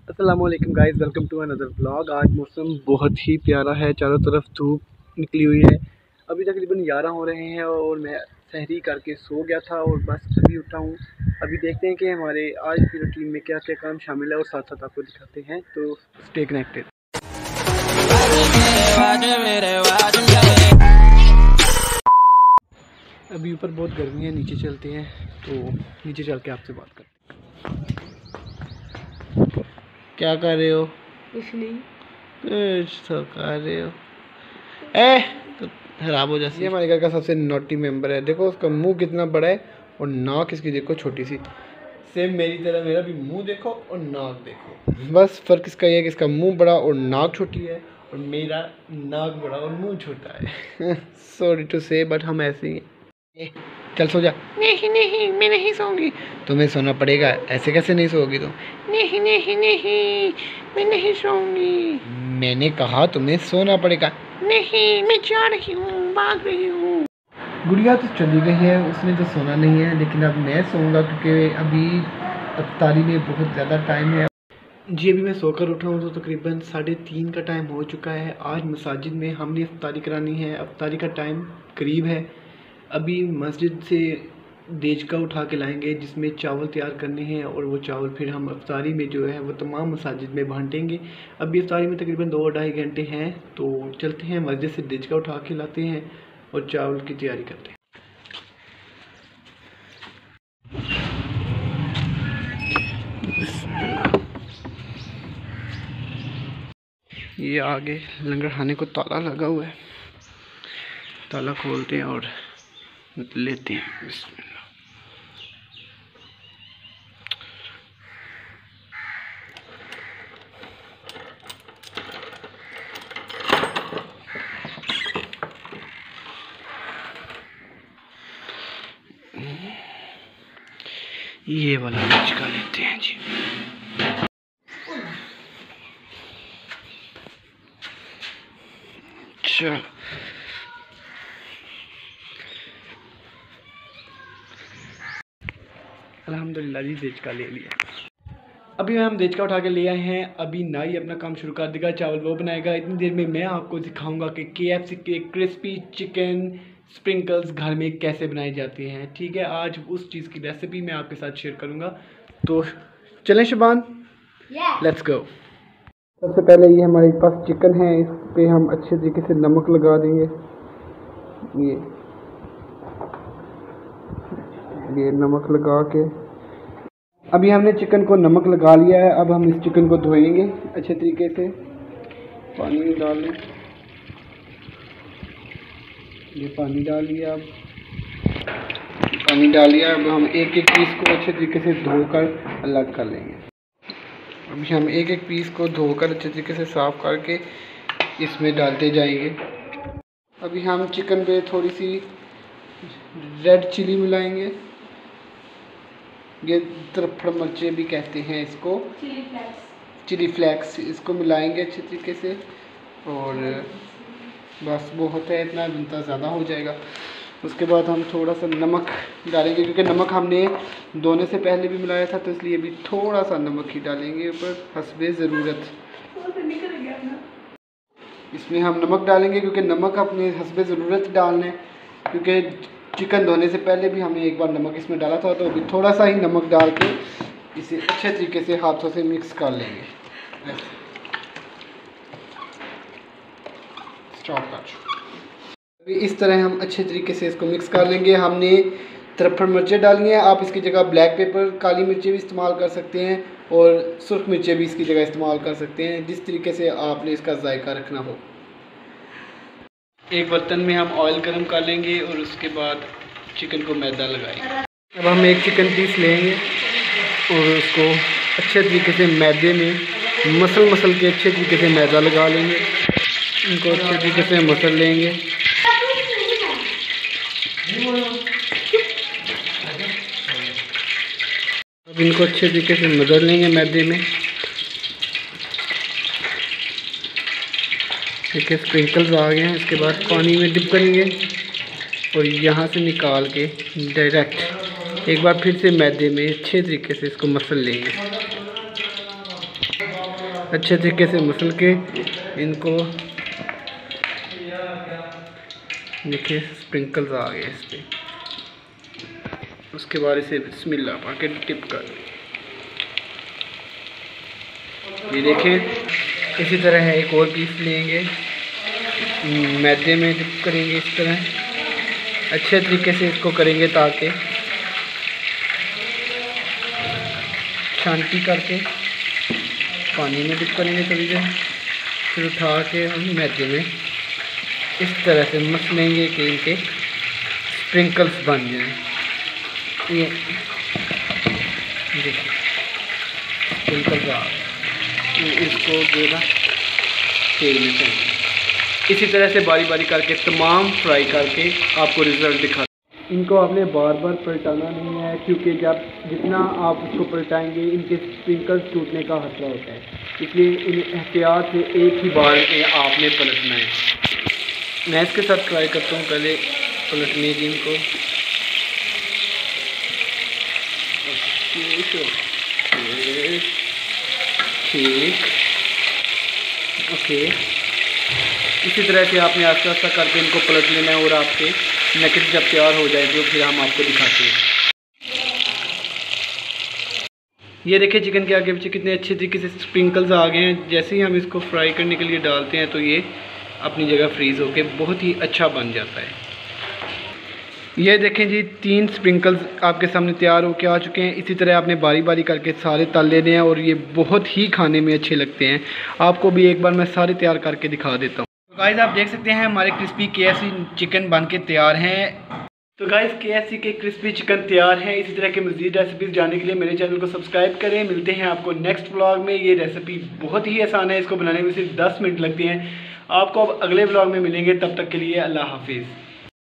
अस्सलाम वालेकुम guys, welcome to another blog. आज मौसम बहुत ही प्यारा है, चारों तरफ धूप निकली हुई है। अभी तकरीबन 11 हो रहे हैं और मैं सहरी करके सो गया था और बस अभी उठा हूँ। अभी देखते हैं कि हमारे आज की रूटीन में क्या क्या काम शामिल है और साथ साथ आपको दिखाते हैं, तो स्टे कनेक्टेड। अभी ऊपर बहुत गर्मी है, नीचे चलते हैं, तो नीचे चल के आपसे बात करते हैं। क्या कर रहे हो? कुछ नहीं। कुछ तो कर रहे हो। ए तो खराब हो जाती है। ये हमारे घर का सबसे नॉटी मेंबर है। देखो उसका मुंह कितना बड़ा है और नाक इसकी देखो छोटी सी। सेम मेरी तरह मेरा भी मुंह देखो और नाक देखो। बस फ़र्क इसका ये है कि इसका मुंह बड़ा और नाक छोटी है और मेरा नाक बड़ा और मुंह छोटा है। सॉरी टू से बट हम ऐसे ही हैं। चल सो जा। नहीं नहीं मैं नहीं सोऊंगी। तुम्हें सोना पड़ेगा, ऐसे कैसे नहीं सोओगी तुम? नहीं नहीं नहीं मैं नहीं सोऊंगी। मैंने कहा तुम्हें सोना पड़ेगा। नहीं मैं जा रही हूँ, भाग रही हूँ। गुड़िया तो चली गई है, उसने तो सोना नहीं है, लेकिन अब मैं सोऊंगा क्योंकि अभी अफ्तारी में बहुत ज़्यादा टाइम है। जी अभी मैं सोकर उठा हूँ तो तकरीबन 3:30 का टाइम हो चुका है। आज मसाजिद में हमने अफ्तारी करानी है, अफ्तारी का टाइम करीब है। अभी मस्जिद से देचका उठा के लाएंगे जिसमें चावल तैयार करने हैं और वो चावल फिर हम अफ्तारी में जो है वो तमाम मसाजिद में बांटेंगे। अभी अफ्तारी में तकरीबन 2-2.5 घंटे हैं, तो चलते हैं मस्जिद से देचका उठा के लाते हैं और चावल की तैयारी करते हैं। ये आगे लंगर खाने को ताला लगा हुआ है, ताला खोलते हैं और लेते हैं। ये वाला देचका लेते हैं जी। अच्छा अल्हम्दुलिल्लाह जी देचका ले लिया। अभी हम देचका उठा के ले आए हैं। अभी नाई अपना काम शुरू कर देगा, चावल वो बनाएगा। इतनी देर में मैं आपको दिखाऊंगा कि KFC के क्रिस्पी चिकन स्प्रिंकल्स घर में कैसे बनाए जाते हैं। ठीक है, आज उस चीज़ की रेसिपी मैं आपके साथ शेयर करूंगा, तो चलें शबान, लेट्स गो। सबसे पहले ये हमारे पास चिकन है, इस पर हम अच्छे तरीके से नमक लगा देंगे। ये नमक लगा के अभी हमने चिकन को नमक लगा लिया है। अब हम इस चिकन को धोएंगे अच्छे तरीके से। पानी डाल लें, ये पानी डाल लिया। अब पानी डाल लिया। अब हम एक एक पीस को अच्छे तरीके से धोकर अलग कर लेंगे। अभी हम एक एक पीस को धोकर अच्छे तरीके से साफ़ करके इसमें डालते जाएंगे। अभी हम चिकन पे थोड़ी सी रेड चिली मिलाएंगे। ये तरफड़ मिर्चें भी कहते हैं इसको, चिली फ्लेक्स। इसको मिलाएंगे अच्छे तरीके से और बस बहुत है, इतना बनता ज़्यादा हो जाएगा। उसके बाद हम थोड़ा सा नमक डालेंगे क्योंकि नमक हमने धोने से पहले भी मिलाया था, तो इसलिए भी थोड़ा सा नमक ही डालेंगे ऊपर हस्बे ज़रूरत। इसमें हम नमक डालेंगे क्योंकि नमक अपने हस्बे ज़रूरत डालना है, क्योंकि चिकन धोने से पहले भी हमने एक बार नमक इसमें डाला था, तो अभी थोड़ा सा ही नमक डाल के इसे अच्छे तरीके से हाथों से मिक्स कर लेंगे। अभी इस तरह हम अच्छे तरीके से इसको मिक्स कर लेंगे। हमने तरफड़ मिर्चें डाली हैं, आप इसकी जगह ब्लैक पेपर काली मिर्चें भी इस्तेमाल कर सकते हैं और सुर्ख मिर्चें भी इसकी जगह इस्तेमाल कर सकते हैं, जिस तरीके से आपने इसका जायका रखना हो। एक बर्तन में हम ऑयल गर्म कर लेंगे और उसके बाद चिकन को मैदा लगाएंगे। अब हम एक चिकन पीस लेंगे और उसको अच्छे तरीके से मैदे में मसल के अच्छे तरीके से मैदा लगा लेंगे। इनको अच्छे तरीके से मसल लेंगे। अब इनको अच्छे तरीके से मसल लेंगे मैदे में। देखिए स्प्रिंकल्स आ गए हैं। इसके बाद पानी में डिप करेंगे और यहाँ से निकाल के डायरेक्ट एक बार फिर से मैदे में अच्छे तरीके से इसको मसल लेंगे। अच्छे तरीके से मसल के इनको देखिए स्प्रिंकल्स आ गए इस पर। उसके बाद इसे बिस्मिल्लाह पाके टिप कर, ये देखें। इसी तरह है एक और पीस लेंगे, मैदे में डिप करेंगे इस तरह अच्छे तरीके से इसको करेंगे ताकि शांति करके पानी में डिप करेंगे थोड़ी देर, फिर उठा के हम मैदे में इस तरह से मसलेंगे कि इनके स्प्रिंकल्स बन जाएं। ये देखिए स्प्रिंकल्स आ गए, इसको जो ना तेल में चाहिए। इसी तरह से बारी बारी करके तमाम फ्राई करके आपको रिज़ल्ट दिखा। इनको आपने बार बार पलटाना नहीं है, क्योंकि जब जितना आप इसको पलटाएंगे इनके स्प्रिंकल्स टूटने का खतरा होता है, इसलिए इन एहतियात से एक ही बार में आपने पलटना है। मैं इसके साथ ट्राई करता हूँ पहले पलटने की इनको। ठीक, ओके। इसी तरह से आपने आस्ता आस्ता करके इनको पलट लेना है और आपके नकेट जब तैयार हो जाएगी फिर हम आपको दिखाते हैं। ये देखिए चिकन के आगे पीछे कितने अच्छे तरीके से स्प्रिंकल्स आ गए हैं। जैसे ही हम इसको फ्राई करने के लिए डालते हैं तो ये अपनी जगह फ्रीज़ होके बहुत ही अच्छा बन जाता है। ये देखें जी 3 स्प्रिंकल्स आपके सामने तैयार होके आ चुके हैं। इसी तरह आपने बारी बारी करके सारे तल लेने हैं और ये बहुत ही खाने में अच्छे लगते हैं। आपको भी एक बार मैं सारे तैयार करके दिखा देता हूँ। तो गाइस आप देख सकते हैं हमारे क्रिस्पी KFC चिकन बन के तैयार हैं। तो गाइस KFC के क्रिस्पी चिकन तैयार हैं। इसी तरह के मज़ीद रेसिपीज़ जानने के लिए मेरे चैनल को सब्सक्राइब करें। मिलते हैं आपको नेक्स्ट व्लॉग में। ये रेसिपी बहुत ही आसान है, इसको बनाने में सिर्फ 10 मिनट लगते हैं। आपको अब अगले व्लॉग में मिलेंगे, तब तक के लिए अल्लाह हाफिज़।